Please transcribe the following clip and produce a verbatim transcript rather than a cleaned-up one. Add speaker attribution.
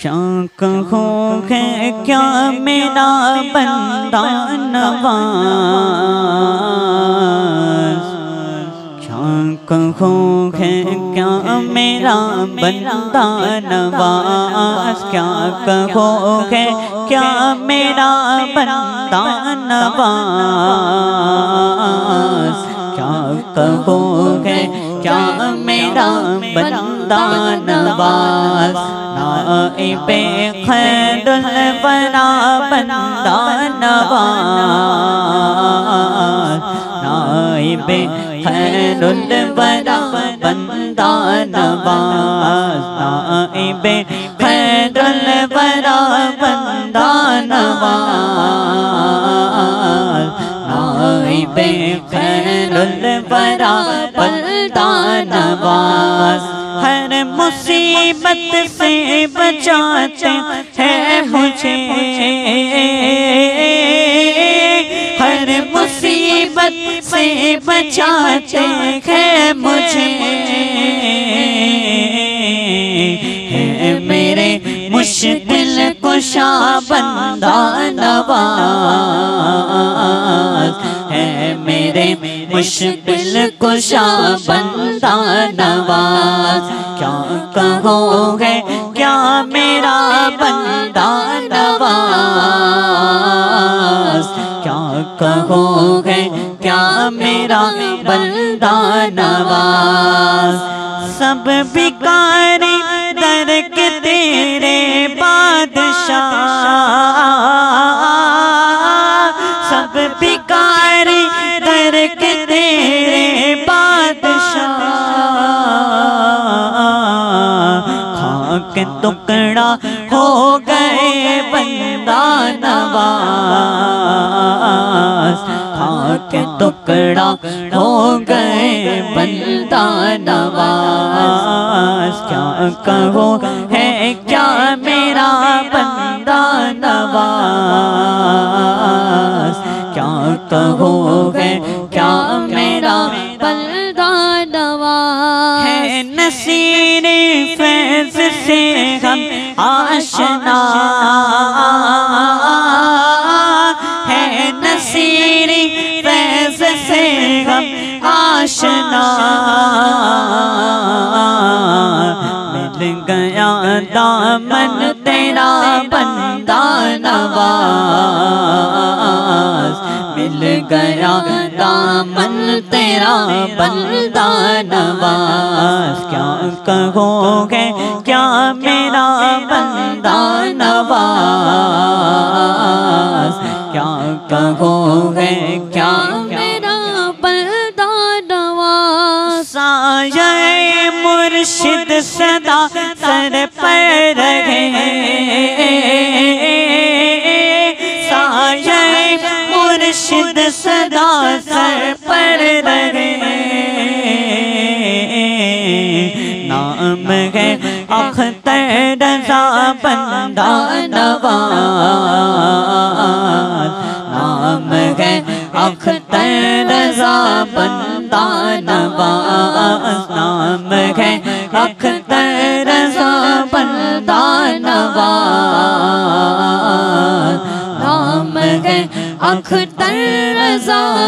Speaker 1: क्या कहूँ है क्या मेरा बंदा नवाज, क्या कहूँ है क्या मेरा बंदा नवाज, क्या कहूँ है क्या मेरा बंदा नवाज, क्या कहूँ है क्या मेरा बंदा नवाज। नाइबे खैरुल वरा बंदा नवाज, नाइबे खैरुल वरा बंदा नवाज, नाइबे खैरुल वरा बंदा नवाज, नाइबे खैरुल वरा बंदा नवाज। हर मुसीबत से बचाते हैं मुझे, हर मुसीबत से बचाते हैं मुझे, है मेरे मुश्किल कुशा बंदा नवाज, है मेरे मुश्किल कुशा बंदा नवाज। क्या कहोगे क्या मेरा बंदा नवाज, क्या कहोगे क्या मेरा बंदा नवाज। सब भिखारी दर के तेरे बादशाह, सब भिखारी दर के तेरे बादशाह, खाक टुकड़ा हो गए बंदा नवाज, खाक टुकड़ा हो गए बंदा नवाज। क्या कहो है क्या मेरा बंदा नवाज, क्या कहो है क्या मेरा बंदा नवाज। है नसीर फैज़ से हम आशना, है नसीर फैज़ से हम आशना, मिल गया दामन तेरा बंदा नवाज, मिल गया दामन तेरा बंदा नवाज। क्या कहोगे क्या मेरा बंदा नवाज, क्या कहोगे क्या मेरा बंदा नवाज। साये मुर्शिद सदा सर पर रहे, साये मुर्शिद सदा सर पर रहे, नाम है अख्तर रज़ा बंदा नवाज, नाम है अख्तर रज़ा बंदा नवाज, नाम है अख्तर रज़ा बंदा नवाज, नाम है अख्तर रज़ा